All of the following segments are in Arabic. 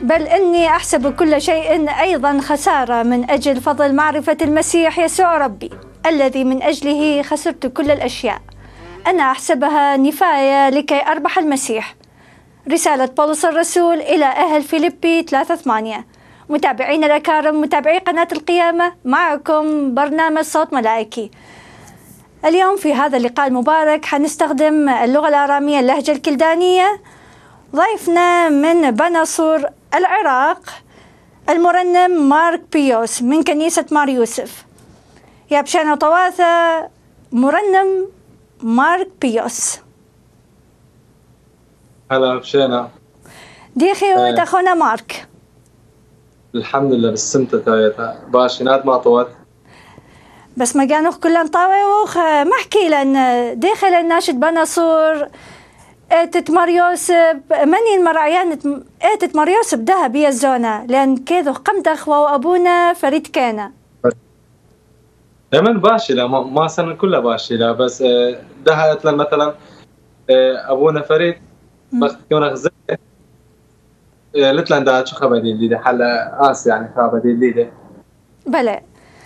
بل إني أحسب كل شيء أيضا خسارة من أجل فضل معرفة المسيح يسوع ربي الذي من أجله خسرت كل الأشياء، أنا أحسبها نفاية لكي أربح المسيح. رسالة بولس الرسول إلى أهل فيليبي 3:8. متابعين الأكارم، متابعي قناة القيامة، معكم برنامج صوت ملائكي. اليوم في هذا اللقاء المبارك حنستخدم اللغة الآرامية، اللهجة الكلدانية. ضيفنا من بناصور العراق المرنم مارك بيوس من كنيسة مار يوسف. يا بشانا طواثة مرنم مارك بيوس. هلا بشينا ديخي وتخونا مارك. الحمد لله بالسمتة تايتها باشينات ما طوت بس ما كانوا كلن طاوخ ما احكي لن داخل الناشد بناصور اتت مار يوسف مني المرعيان اتت مار يوسف ده بيا الزونة لان كذو قمت اخوة وابونا فريد كان دائما باشلة ما سنة كلها باشلة بس دهت لنا مثلا ابونا فريد بس كنا غزة لتلان ده شو خبدي اللي ده حل يعني خبدي اللي ده بلا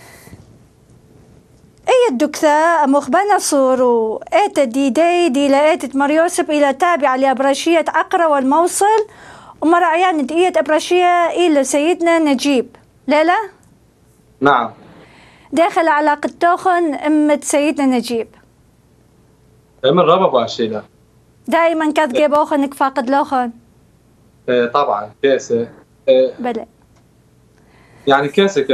اي الدكتة مخ بناصور واتت دي لاتت مار يوسف الى تابعة لابراشية عقرة والموصل ومرعيان دقية ابراشية الى سيدنا نجيب. لا نعم داخل علاقة توخن أمت سيدنا نجيب دائما ربا باشلة دائما كانت جيبوخنك فاقد لوخن. طبعا كيسة بلى يعني كيسة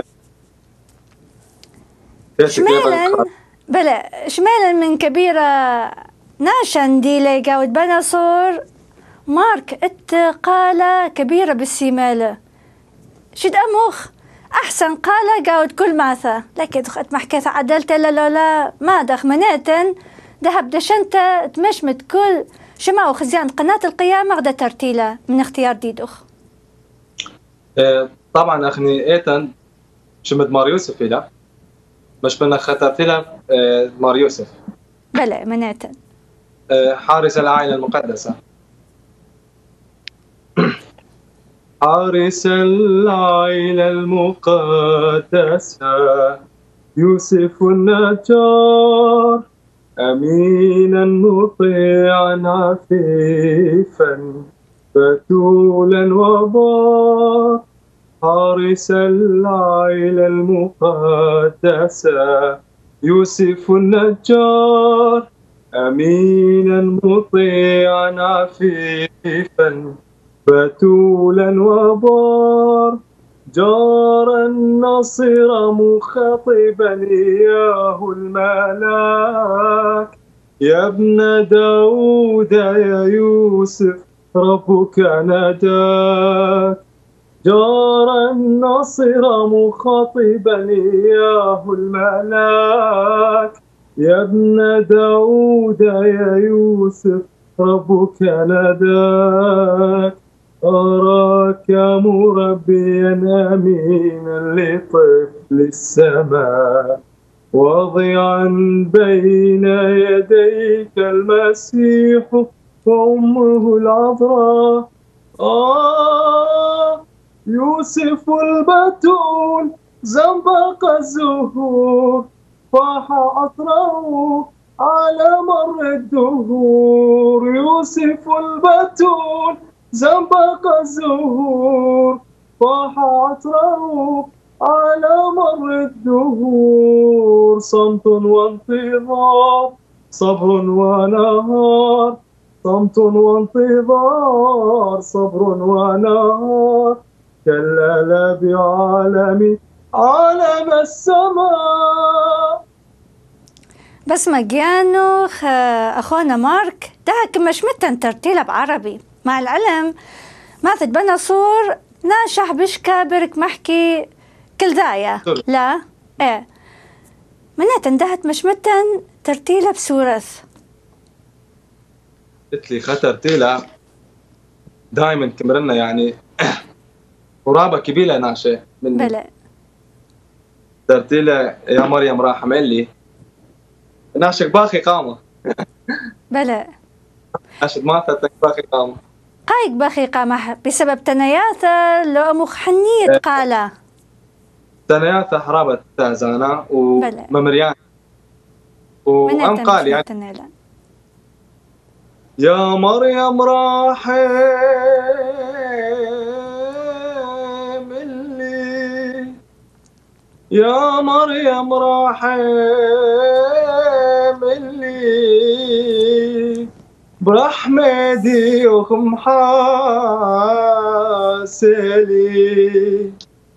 شمالا بلى شمالا من كبيرة ناشن دي لي قاود بناصور مارك قالة كبيرة بالسيمالة شد أموخ أحسن قالة قاود كل ماثا لكن دخلت محكيث عدلت لا ما دخ مناتن ذهب دشنت تمشمت كل شماو خزيان قناة القيامة غدا ترتيلة من اختيار ديدوخ. طبعا أخني إيتن شمت مار يوسف إلى مش من خطرتيلة مار يوسف بلى مناتن حارس العائلة المقدسة حارس العائلة المقدسة يوسف النجار أمينا مطيعا عفيفا بتولا وبار حارس العائلة المقدسة يوسف النجار أمينا مطيعا عفيفا بتولا وبار جار النصر مخاطبا إياه الملاك يا ابن داود يا يوسف ربك نداك جار النصر مخاطبا إياه الملاك يا ابن داود يا يوسف ربك نداك أراك مربيا أمينا لطفل السماء واضعا بين يديك المسيح وأمه العذراء يوسف البتول زنبق الزهور فاح عطره على مر الدهور يوسف البتول زنبق الزهور فاح عطره على مر الدهور صمت وانتظار صبر ونهار صمت وانتظار صبر ونهار كلا بعالم عالم السماء. بس مجانو أخونا مارك ده مش متن ترتيلة بعربي مع العلم ماثت بناصور ناشح بشكا برك محكي كل داية لا ايه منات اندهت مش متن ترتيلة بسورث قلت لي ترتيلة دائما تمرنا يعني قرابة كبيرة ناشئ من بلى ترتيلة يا مريم راح عملي ناشك باخي قامة بلى ناشد ما فتك باخي قامة قايق بخي قامح بسبب تنياثة لو أمخ حنية قالة تنياثة حرابة تازانا وممريان وأم قال يعني يا مريم راحم اللي يا مريم راحم اللي برحمة ديوخم حاسلي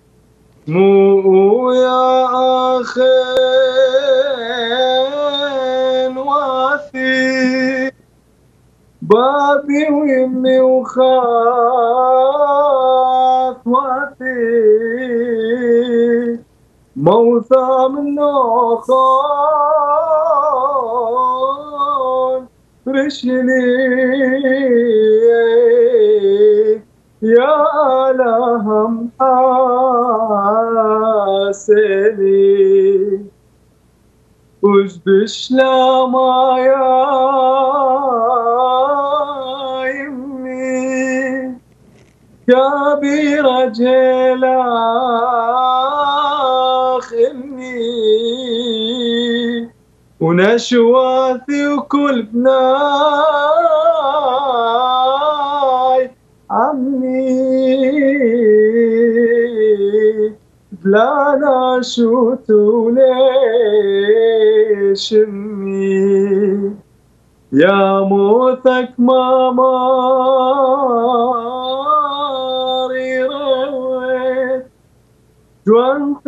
مو يا أخين واثي بابي ويمي وخاف واثي موثى منه خان رشلي يا لهم حاسلي وش بشلا ما يا يمي كبيرة جلاخ إني ونشواثي وكل بناي عمي بلا ناشوت وليش امي يا موثك ما ماري رويت جوانت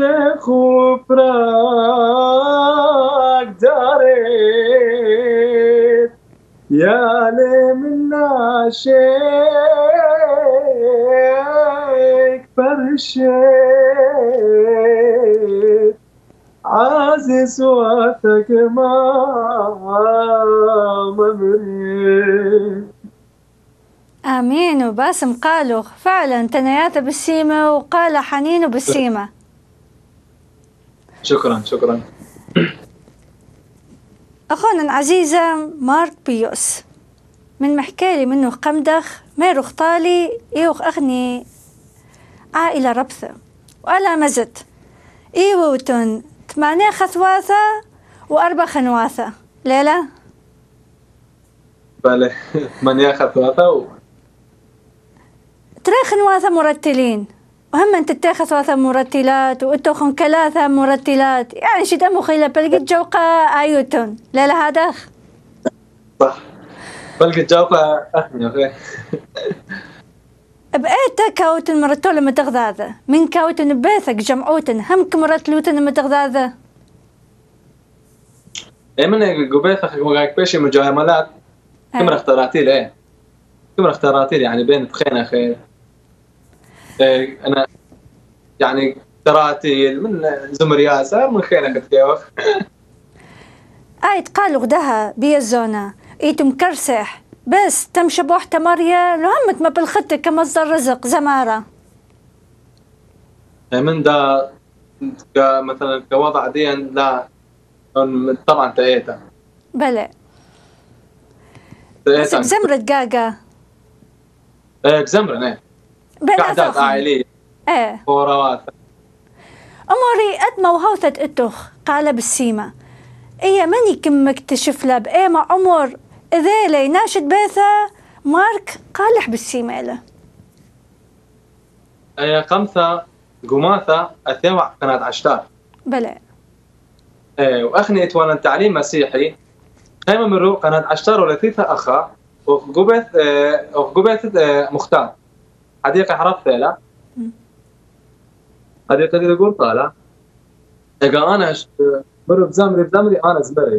خفراك داريت يا لي من ناشيك فرشيت عزيز وقتك ما ممريت. آمين. وباسم قالوا فعلا تنياته بالسيمة وقال حنين بالسيمة. شكرا شكرا. أخونا العزيزة مارك بيوس من محكالي منه قمدخ ميروخ طالي إيوخ أغني عائلة ربثة وألا مزت إيوتن 8 خثواثة و4 خنواثة ليلة بله 8 خثواثة 3 خنواثة مرتلين وهم أنت تتاخذ 3 مرتلات وإتوخن 3 مرتلات يعني شد أمو خيلة بلقيت جوقة آيوتون لا لا هذا صح بلقيت جوقة أخني أخي بقيت كاوتن مرتولة متغذاذة من كاوتن بيثك جمعوتن هم كمرتلوتن متغذاذة إيه من قبيثك وقاك بيشي مجاملات كم اختاراتي ليه كم اختاراتي يعني بين تخين أخي إيه أنا يعني تراتيل من زمرياسة من خينك تكيوخ آيت قالوا غدها بيا الزونة إيتم كرسح بس تم شبوح تماريا لهمت ما بالخطة كمصدر رزق زمارة من دا مثلا كوضع دين لا طبعا تأيتا بلى بس بزمرة قاقة بزمرة قعدات عائلية فوروات أموري أدمى وهوثة إتوخ قال بالسيمة إيا ماني كم مكتشف له بإيما عمر إذيلي ناشد بيثة مارك قالح بالسيمة له أي 5 قماثة أثيوع كانت عشتار بلى وأخني إتوانا تعليم مسيحي خيمة من رو كانت عشتار ولثيثة أخا وقبيث مختار حديقة حرف ثيلة حديقة دي يقول طالع إذا أنا مرو بزمري أنا زمري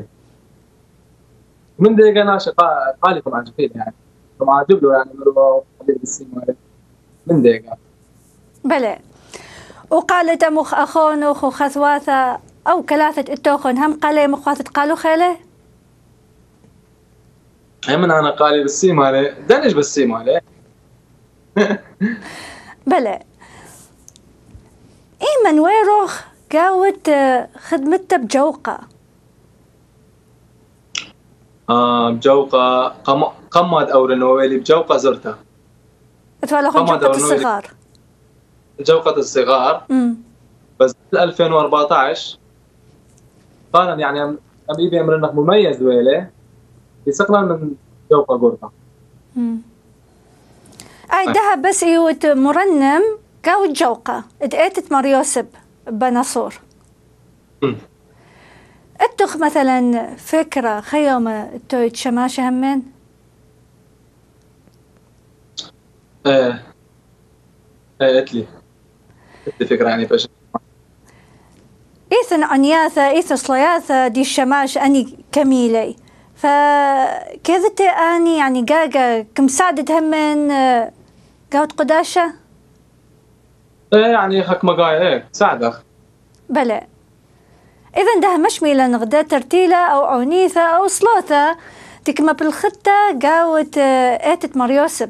من دقيقة أنا قالكم عجبين يعني كم عجب له يعني مرو حبيب السيما من دقيقة بلى وقالت مخ أخون أخو خثواثة أو 3 إتوخن هم قالي مخواثة قالوا خيله من أنا قالي بالسيما عليه دنج بالسيما عليه بلى إيمن ويروخ قاوت خدمته بجوقة بجوقة قمد أو رنويلي بجوقة زرتها تفعلوا جوقة الصغار. جوقة الصغار. بس 2014 قال يعني أبي أمرنك مميز ويله يسقنا من جوقة قرطة. ده بس إيوت مرنم قاوت جوقة اتقيتت مريوسب بناصور. اتخ مثلا فكرة خيومة تويت شماشة همين؟ اتلي فكرة يعني باش إيثن عنياثة إيث صلياثة دي الشماش أني كميلي فكذا أني يعني قاقا كم ساعدت همين قاوت قداشة؟ يعني حك مقاي ساعدك بلى إذا ده مش ميلا نغدا ترتيلة أو عنيثة أو صلاثة تكما بالخطة قاوت آتت مريوسب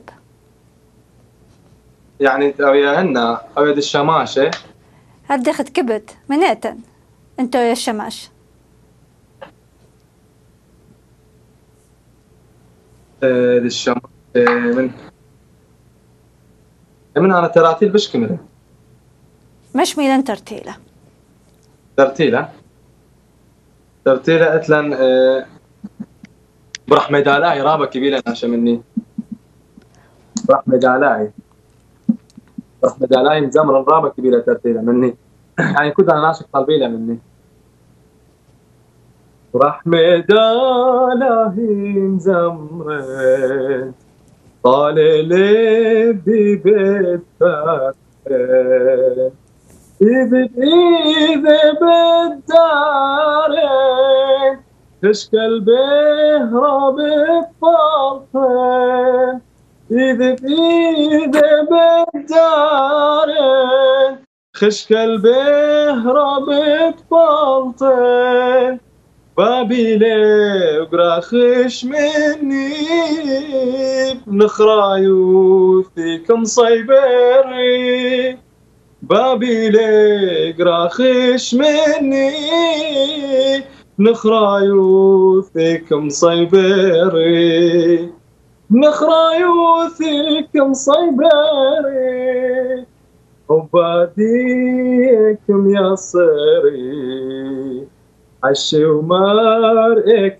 يعني أوياهن أويا دي الشماشة هل خد كبت منيتا انتو يا الشماش دي الشماشة من أنا تراتيل بش كمل مش ميلان ترتيلة أتلن برحمة دالاي رابا كبيرة ناشا مني برحمة دالاي مزمر رابا كبيرة ترتيلة مني يعني كنت أنا ناشق قلبيلة مني برحمة دالاي مزمر طال لبي بتفكر إذا بالدارين خش قلبي هرب الطرفين إذا بالدارين خش قلبي هرب الطرفين بابي لي وقرا خش مني بنخرايوثي كم صيبري بابي ليك راخش مني نخرايوثك مصيبري وباديك ميصري عشي ومارئك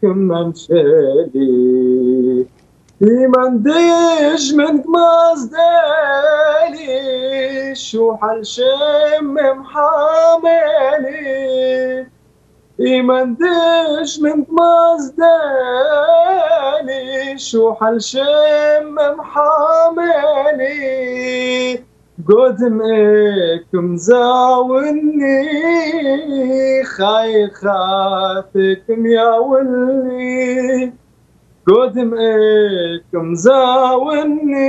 منشلي في منديش من قمصدالي شو حل شم محاملي في منديش من قمصدالي شو حل شم محاملي قدمك مزاولني خايخاتك مياولني قدمك مزاولني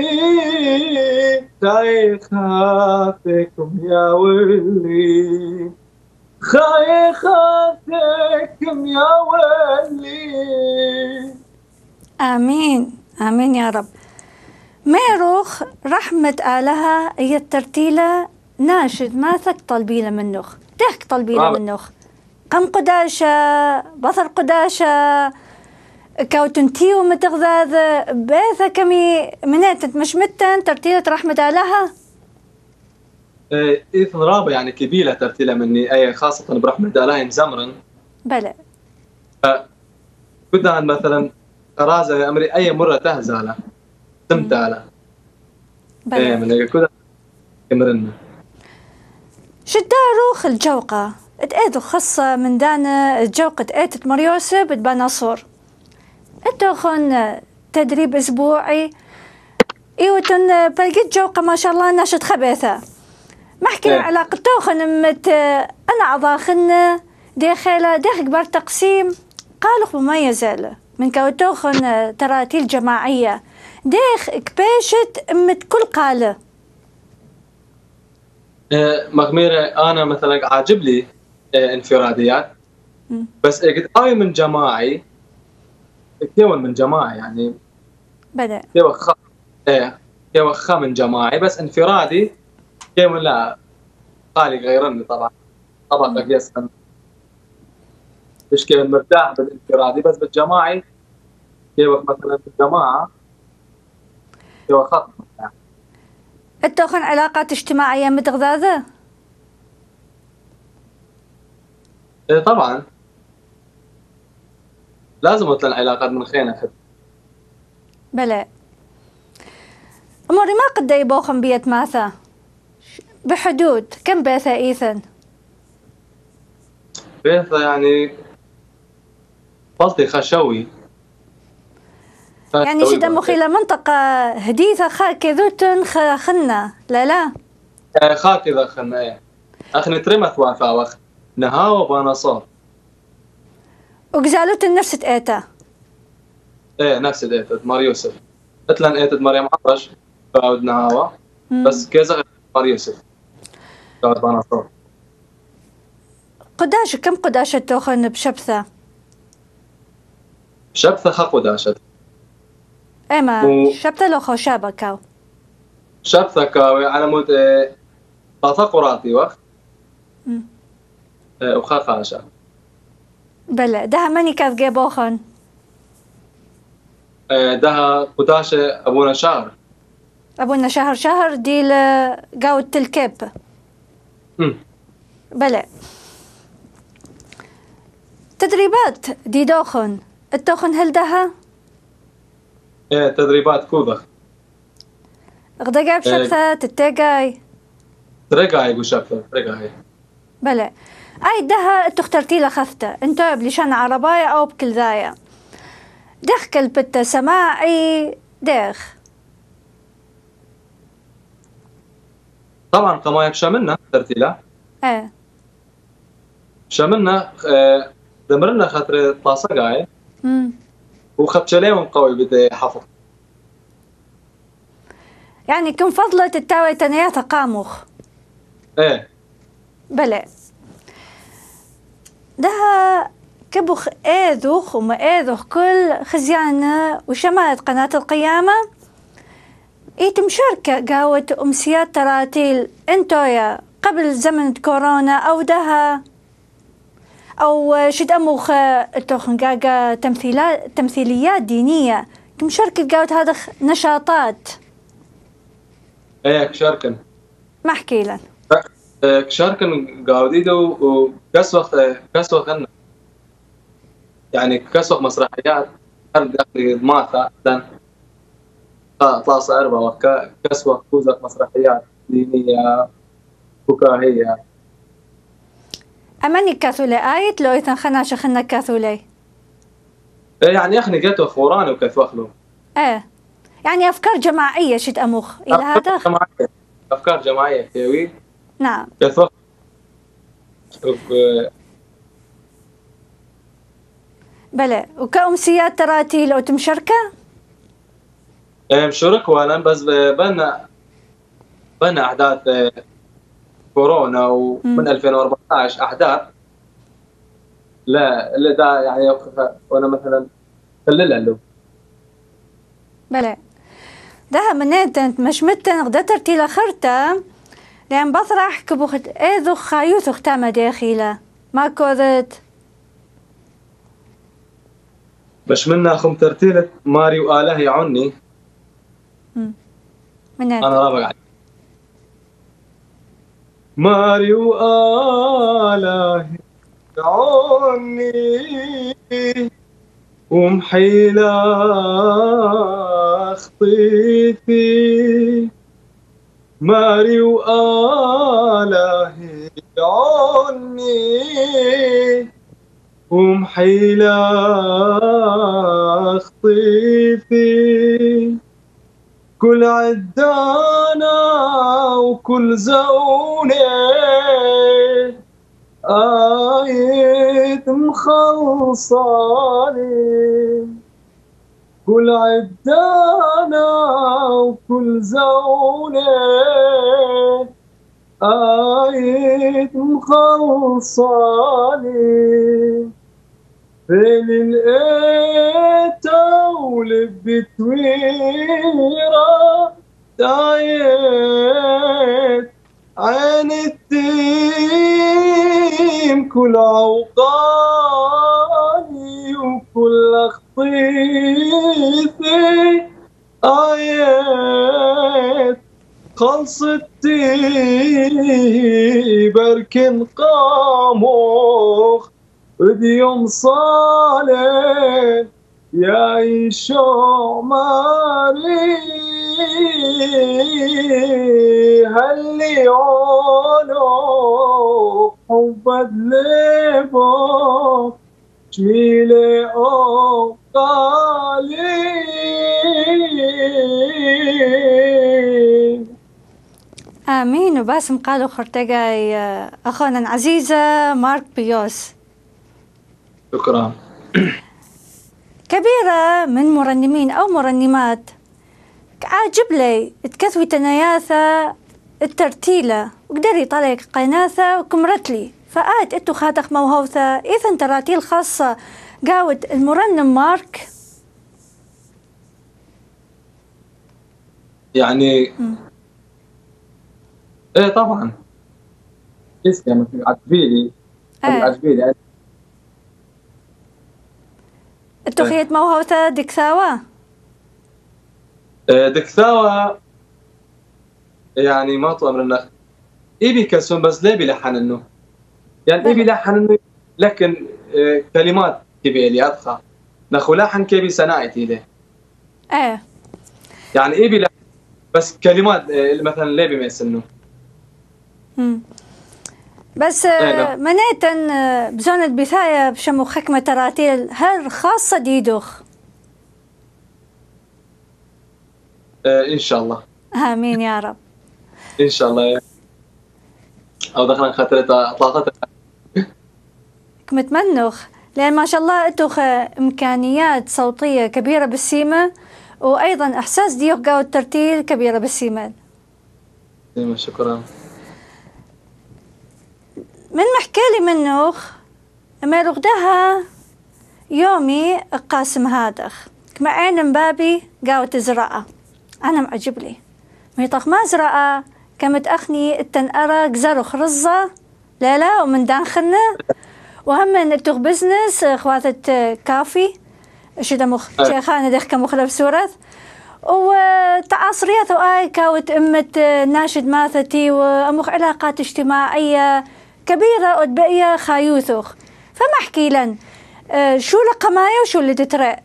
خايخاتك مياولني خايخاتك مياولني. آمين آمين يا رب. ميروخ رحمة آلها هي الترتيلة ناشد ما ثك طلبيلة منوخ تحك طلبيلة منوخ قم قداشة بصر قداشة كوتنتيو متغذاذ بيثا كمي مناتت مش متن ترتيلة رحمة آلها إيثن رابع يعني كبيلة ترتيلة مني أي خاصة برحمة آلها مزمرن بلى كنت مثلا قرازة أمري أي مرة تهزالة تمتالة من هيك كده كمرنا شداروخ الجوقة اتأذو خاصة من دانا الجوقة اتأتت مريوسب بناصور اتوخن تدريب اسبوعي ايوتن بلقيت جوقة ما شاء الله ناشط خبيثة ما حكي علاقة توخن مت انا عضاخن داخل كبار تقسيم قالوا مميزة من كوتوخن تراتيل جماعية ديخ كباشت مت كل قاله مغميرة أنا مثلا عاجب لي انفراديات بس قد آي من جماعي كيون من جماعي يعني بدأ كيوخا من جماعي بس انفرادي كيون لا قالي غيرني طبعا يسأل مش كيون مرتاح بالانفرادي بس بالجماعي كيوخ مثلا بالجماعة كيوخا مرتاح التوخن علاقات اجتماعية متغذاذة؟ إيه طبعا لازم مثلا علاقات من خينة. بلى أموري ما قد يبوخن بيت ماثا بحدود كم بيثا إيثن؟ بيثا يعني فصلي خشوي يعني شد مخيلة منطقة هديثة خاكي ذوتن خنا لا خاكي ذا خنا ايه اخني ترمت وافا وخ نهاو بانصار وقزالوت نفس ايتا ايه نفس ايتد مار يوسف اتلن ايتد مريم عطش فاود نهاوا بس كذا مار يوسف فاود بانصار قداش كم قداش التوخن بشبثة؟ شبثة خاقو داشت اما شبثة لو خوشابة كاو شبثة كاوي على مود طاطا قراتي وخ وخاقاشا بلى ده ماني كاف جيبوخن ده قداش ابونا شهر أبونا شهر ديل قاوة الكيب بلى تدريبات دي دوخن التوخن هل دها؟ ايه تدريبات كوبخ غدا بشبثة تتاقاي ترقعي وشبثة ترقعي بلى اي دها تخترتي لخثته انتو بلشان عرباية او بكل ذايا دخ كلبتة سماعي دخ طبعا قماية شاملنا ترتيلا ايه شاملنا دمرنا خاطر طاسة قاعي وخبشليهم قوي بدي حفظ يعني كم فضلة التاوي تنياتا قاموخ ايه بلى دها كبخ ايذوخ وما ايذوخ كل خزيانة وشمالة قناة القيامة ايت مشاركة قاوة امسيات تراتيل انتويا قبل زمن كورونا او دها او شد اموخ التوخن قاقا تمثيليات دينية كمشاركة قاوة هذا نشاطات ايه كشاركن ما احكي لن كشاركن قاوديدو وكسوخ غنى يعني كسوخ مسرحيات هل ماثا دن طاسة أربعة وكسوخ كوزك مسرحيات دينية فكاهية أماني كاثولي آيت لو إذن خناش خنا كاثولي يعني أخني جاتو خوراني وكثوخ له إيه يعني أفكار جماعية شد أموخ إلى هذا أفكار جماعية كيوي نعم كثوخ بلى وكأمسيات تراتيل أو تمشركة مشارك وانا بس بنا أحداث كورونا ومن 2014 أحداث لا دا يعني وانا مثلا خللها له بلى ده منيت مش متن غدا ترتيلا خرطة لأن بطرح كبوخت إيذو خايوث اختام داخلة ما كوذت باش منا خم ترتيلة ماريو آله يعني منيت أنا رابع عليك ماريو آله يعني ومحيلة خطيتي ماريو آله يعني ومحيلة خطيتي كل عدانا وكل زونة آية مخلصاني كل عدانا وكل زونة آية مخلصاني بين الإيتا ولبت ويرا دايت عين التيم كل عوقاني وكل خطيتي آيات خلصتي بركن قاموخ بديوم صالح يا يشوع ماري هلي عونو حبد لبو جميلة أو قالي. آمين. وباسم قالوا خرتقاي أخونا العزيزة مارك بيوس. شكرا. كبيرة من مرنمين أو مرنمات عاجب لي تكثوي تناياثا الترتيلة وقدري طلق قناثة وكمرت لي فآت إتو خاتق موهوثة إذن تراتيل خاصة قاود المرنم مارك يعني ايه طبعا اسمع عجبيلي عجبيلي إتو خيت موهوثة دكثاوة دكثاوة يعني ما طول من النخ إيبي كسون بس ليه بيلحن إنه يعني إيبي لحن إنه لكن كلمات كبيرة أدخل نخو لحن كبي سنايتي له يعني إيبي لحن بس كلمات مثلا ليه بيمثل إنه بس منيتن بزونة بثاية بشمو حكمة تراتيل هل خاصة ديدوخ إن شاء الله. آمين يا رب. إن شاء الله. أو دخلنا خاطرتها طاقتها. متمنخ لأن ما شاء الله أتوخ إمكانيات صوتية كبيرة بالسيمة وأيضا إحساس ديوخ قاو الترتيل كبيرة بالسيمة. شكرا. من محكالي منوخ أما رغدها يومي قاسم هادخ كما عين بابي قاو تزرعه أنا معجب لي ميطخ ما زرعه كمت أخني التنقرة قزارو خرزة لا ومن داخلنا وهم نتوخ بزنس خواتة كافي شدا شيخانة دخ كمخلف سورة وتعاصريات وآي كاوت أمت ناشد ماثتي وأمخ علاقات اجتماعية كبيرة وتبقية خايوثوخ فما احكي لن شو لقمايا وشو اللي تترق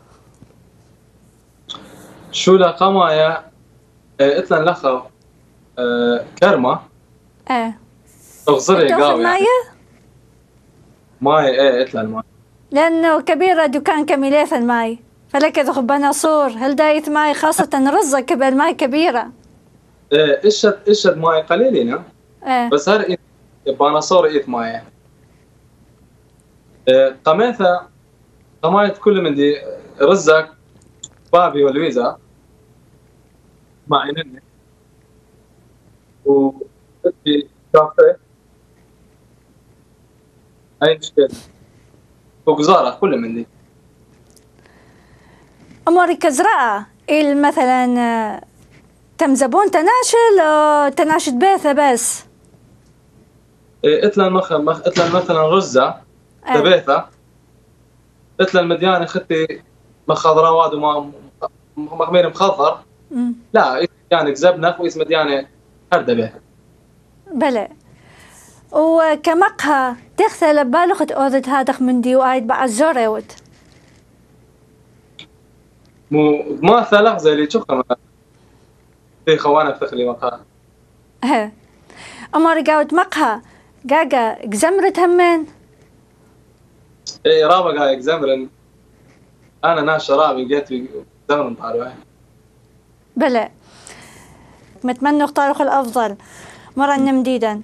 شو لقمايا اتلن لخو كرمة اغزري قاوي يعني. ماي اتلن ماي لأنه كبيرة دكان كميليث الماي فلك ذو بناصور هل دايت ماي خاصة رزة كبير ماي كبيرة اشد ماي قليلين بس هر بناصور ايث ماي قميثة قمايت كل من دي رزك بابي ولويزا معينني وبدي كافيه اي مشكلة وقزارة كل من دي أموري كزراء مثلا تمزبون تناشل أو تناشد بيثة بس اتلن اتلن مثلا رزة تبيثة اتلن مديانة ختي مخضرة واد وما مخمير مخضر لا يعني زبنخ واسم مديانة هردبه بلى وكمقها تغثل بالغة أوضت هادخ من دي وآيد بعد زوريوت ما ثلاث زي اللي تشوفها في خوانة تخلي مقها أمر قاوت مقها قاقا اكزمرت همين ايه رابا قاقا اكزمرن أنا ناس شرابي جيت في زمن طاروه بلى متمنى اختاروا الأفضل مرة نمديدا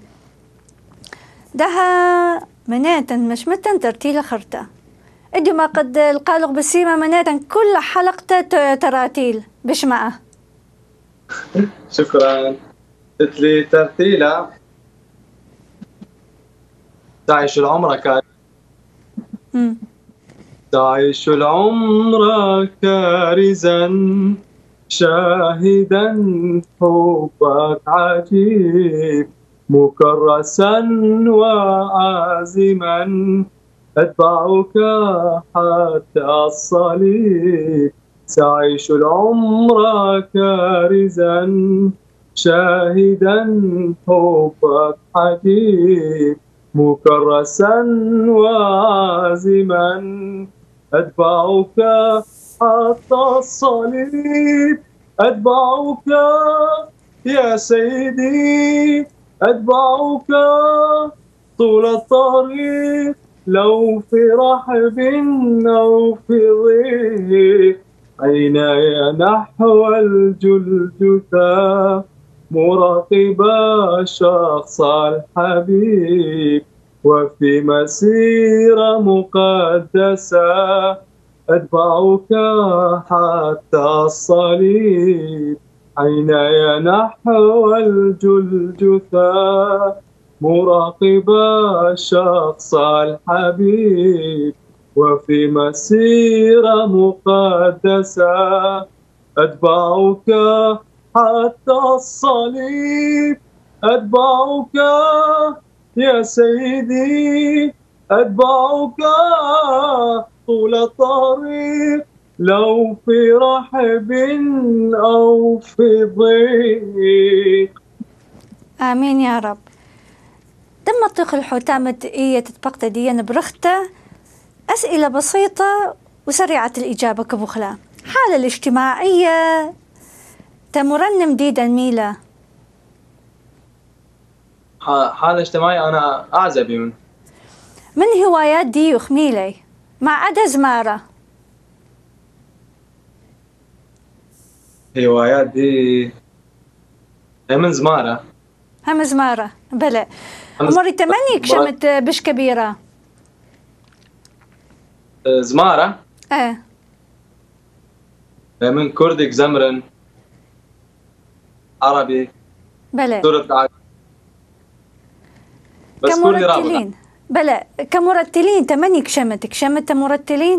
دها مناتن مش متن ترتيل خرطة ادي ما قد القالق بسيمة مناتن كل حلقة تراتيل بش معه شكرا تتلي ترتيلة تعيش العمر تعيش العمر كارزا شاهدا حبك عجيب مكرسا وعازما أتبعك حتى الصليب تعيش العمر كارزا شاهدا حبك حكيم مكرسا وعازما أتبعك حتى الصليب أتبعك يا سيدي أتبعك طول الطريق لو في رحب أو في ضيق عيناي نحو الجلجثة مراقبا شخص الحبيب وفي مسيرة مقدسة أتبعك حتى الصليب عيناي نحو الجلجثة مراقبا شخص الحبيب وفي مسيرة مقدسة أتبعك حتى الصليب أتبعك يا سيدي أتبعك طول الطريق لو في رحب أو في ضيق. آمين يا رب. دم الطيق الحوتامة إيه تتبقى ديان برختة أسئلة بسيطة وسريعة الإجابة كبخلة. حالة الاجتماعية تمرنم ديدا ميلا. حالة اجتماعية أنا أعزبي من هوايات دي يخميلي مع عدا زمارة. هوايات دي من زمارة هم زمارة بلا أموري تمني كشمت بش كبيرة زمارة من كردك زمرن عربي بلا سورة بس كردي رابط بلا كمرتلين تمني كشمت مرتلين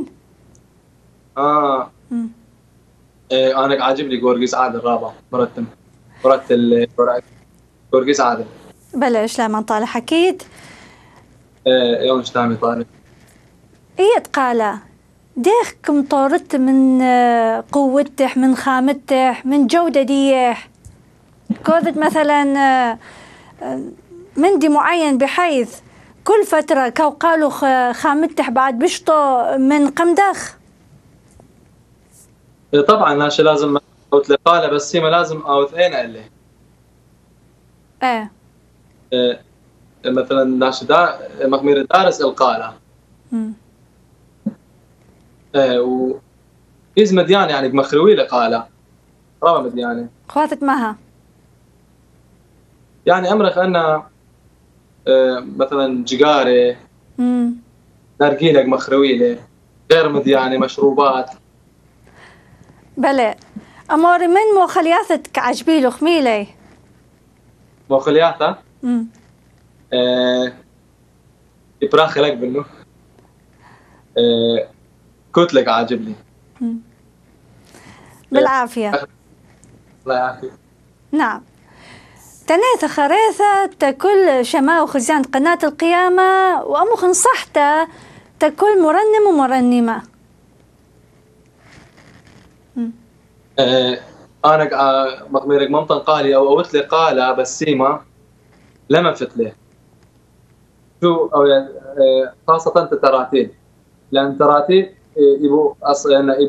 إيه أنا عاجبني قورقيس عادل رابع مرتل قورقيس عادل بلا إيش لما طالع حكيت يوم شتامي طالع إيه تقالا ديخكم طورت من قوتح من خامتح من جودة ديح كودت مثلا مندي معين بحيث كل فترة كو قالوا خامتح بعد بشطو من قمدخ طبعا ناشي لازم اوت لقاله بس هي ما لازم اوت اين اللي مثلا ناشي مقمير دارس القاله و إز مديان يعني بمخروي لقاله رابع مديانه خواتت مها يعني امرخ ان مثلا جقاري نرقيلك مخرويله غير مديانه مشروبات بلى أموري من موخلياتك عجبيلو خميلي موخلياته إبراخ لك بنو كتلك عاجبني بالعافية الله يعافيك. نعم تنيت خريثة تكل شماء وخزيان قناة القيامة وأمخ نصحته تكل مرنم ومرنمة أنا مقميرك ممطن قالي أو أوت لي قالة بسيمة لما فتله شو أو يعني خاصة تراتيل لأن تراتيل يبو أصلا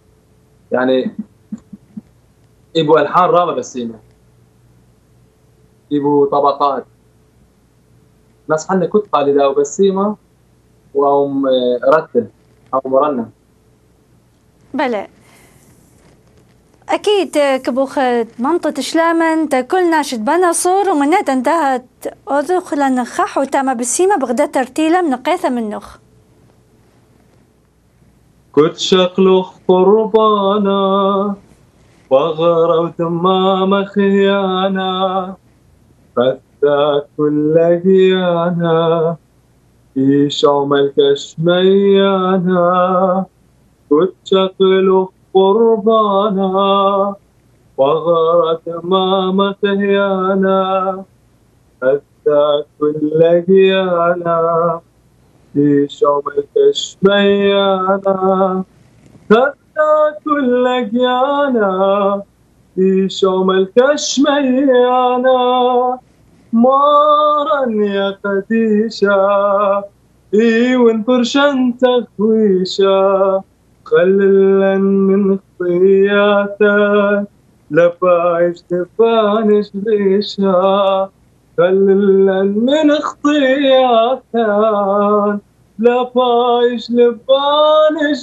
يبو ألحان رابع بسيمة يبو طبقات ناس حنا كنت قالي ذا وبسيمة وأم رتل أو مرنم بلى أكيد كبوخ منطقة شلامن تكل ناشد بنا صور ومنات انتهت أذخ لنخح وتام بسيمة بغدا ترتيلة من قيثة منخ كنت شقلخ قربانا وغرو تمام خيانا فتا كل جيانا في شوم الكشميانا كنت شقلخ قربانا وغرت تمام خيانا فتا كل جيانا في شوم الكشميانا فتا كل جيانا يشوم الكشميانة مارا يا قديشة وانطر شنتك ويشا خللا من خطياتك لبايش تفانش ليشا خللا من خطياتك لبايش لبانش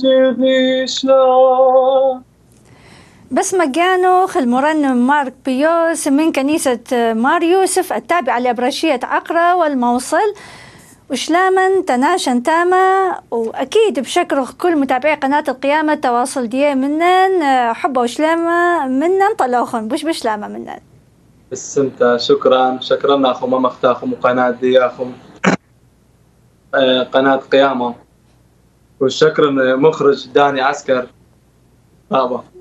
غيشا. بسمة جانوخ المرنم مارك بيوس من كنيسة مار يوسف التابعة لأبرشية عقرة والموصل، وشلاما تناشن تاما، وأكيد بشكر كل متابعي قناة القيامة التواصل دي منن حبة وشلامة منن طلوخن بشلامة منن. بس انت شكرا اخو ما مختاخم وقناة دي اخو قناة قيامة، والشكر مخرج داني عسكر بابا.